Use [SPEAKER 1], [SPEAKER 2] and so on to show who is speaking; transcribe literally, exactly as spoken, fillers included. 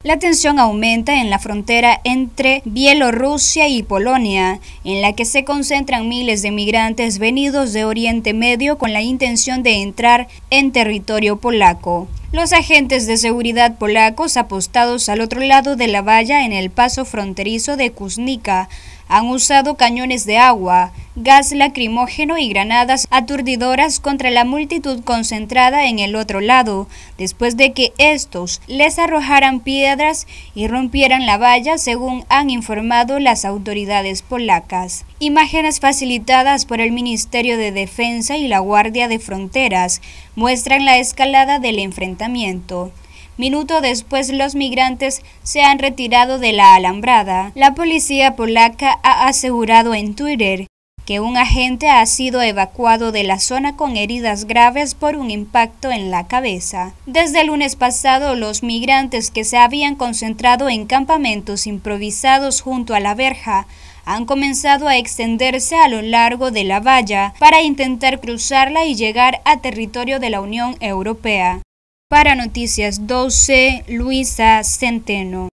[SPEAKER 1] La tensión aumenta en la frontera entre Bielorrusia y Polonia, en la que se concentran miles de migrantes venidos de Oriente Medio con la intención de entrar en territorio polaco. Los agentes de seguridad polacos apostados al otro lado de la valla en el paso fronterizo de Kuźnica han usado cañones de agua, gas lacrimógeno y granadas aturdidoras contra la multitud concentrada en el otro lado, después de que estos les arrojaran piedras y rompieran la valla, según han informado las autoridades polacas. Imágenes facilitadas por el Ministerio de Defensa y la Guardia de Fronteras muestran la escalada del enfrentamiento. Minuto después, los migrantes se han retirado de la alambrada. La policía polaca ha asegurado en Twitter que un agente ha sido evacuado de la zona con heridas graves por un impacto en la cabeza. Desde el lunes pasado, los migrantes que se habían concentrado en campamentos improvisados junto a la verja han comenzado a extenderse a lo largo de la valla para intentar cruzarla y llegar a territorio de la Unión Europea. Para Noticias doce, Luisa Centeno.